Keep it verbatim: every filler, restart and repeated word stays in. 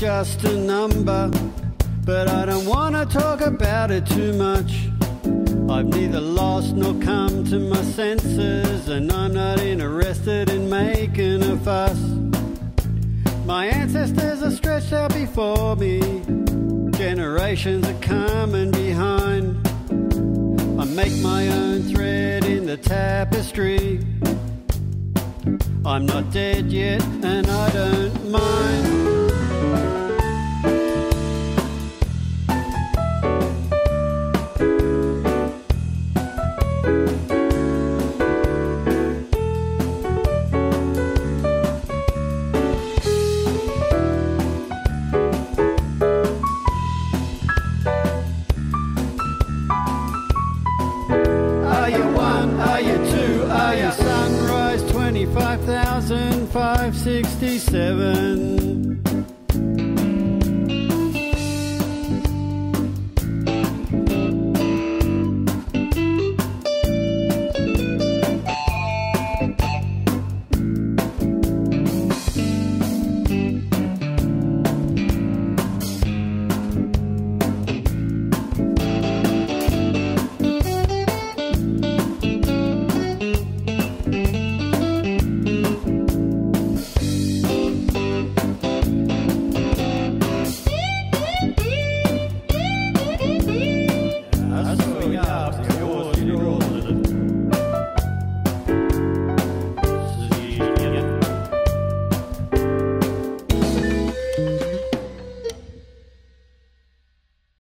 just a number, but I don't want to talk about it too much. I've neither lost nor come to my senses, and I'm not interested in making a fuss. My ancestors are stretched out before me, generations are coming behind. I make my own thread in the tapestry. I'm not dead yet and I don't mind. Five thousand five hundred sixty-seven.